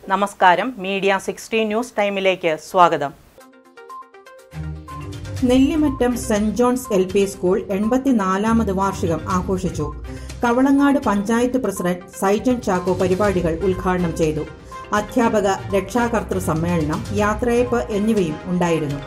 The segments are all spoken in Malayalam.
നമസ്കാരം, മീഡിയ 60 ന്യൂസ് ടൈമിലേക്ക് സ്വാഗതം. Nellimattom saint John's LP school 84ാമത് വാർഷികം ആഘോഷിച്ചു. കവളങ്ങാട് പഞ്ചായത്ത് പ്രസിഡന്റ് സൈജൻ ചാക്കോ പരിപാടികൾ ഉദ്ഘാടനം ചെയ്തു. അധ്യാപക രക്ഷാകർതൃ സമ്മേളനം, യാത്രയയപ്പ് എന്നിവയും ഉണ്ടായിരുന്നു.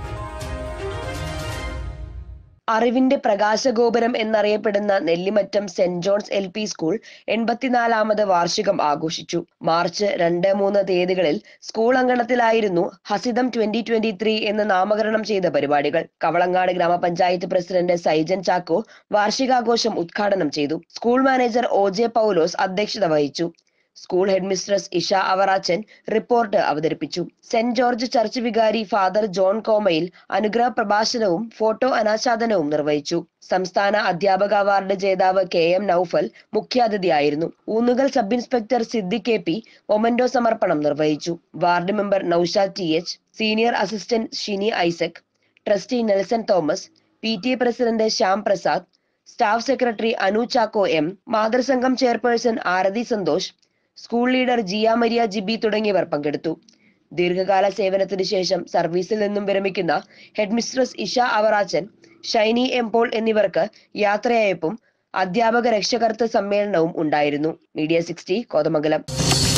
അറിവിന്റെ പ്രകാശഗോപുരം എന്നറിയപ്പെടുന്ന Nellimattom saint John's LP school 84ാമത് വാർഷികം ആഘോഷിച്ചു. മാർച്ച് 2-3 തീയതികളിൽ സ്കൂൾ അങ്കണത്തിലായിരുന്നു ഹസിതം 2023 എന്ന് നാമകരണം ചെയ്ത പരിപാടികൾ. കവളങ്ങാട് ഗ്രാമപഞ്ചായത്ത് പ്രസിഡന്റ് സൈജൻ ചാക്കോ വാർഷികാഘോഷം ഉദ്ഘാടനം ചെയ്തു. സ്കൂൾ മാനേജർ OJ പൗലോസ് അധ്യക്ഷത വഹിച്ചു. School headmistress Isha Avarachan report അവതരിപ്പിച്ചു. സെന്റ് ജോർജ് ചർച്ച് വികാരി ഫാദർ ജോൺ കോമയിൽ അനുഗ്രഹ പ്രഭാഷണവും ഫോട്ടോ അനാച്ഛാദനവും നിർവഹിച്ചു. സംസ്ഥാന അധ്യാപക അവാർഡ് ജേതാവ് KM നൌഫൽ മുഖ്യാതിഥിയായിരുന്നു. Oonnukal sub inspector Siddique KP memento സമർപ്പണം നിർവഹിച്ചു. Ward member Noushad TH, senior assistant Shini Isaac, trustee Nelson Thomas, PTA president Shyam Prasad, staff secretary Anu Chacko M, മാതൃസംഘം chairperson Arathi Santhosh, school leader Jiya Maria Jibi തുടങ്ങിയവർ പങ്കെടുത്തു. ദീർഘകാല സേവനത്തിന് ശേഷം സർവീസിൽ നിന്നും വിരമിക്കുന്ന headmistress Isha Avarachan, Shiny M Paul എന്നിവർക്ക് യാത്രയയപ്പും അധ്യാപക രക്ഷകർതൃ സമ്മേളനവും ഉണ്ടായിരുന്നു. മീഡിയ 60 കോതമംഗലം.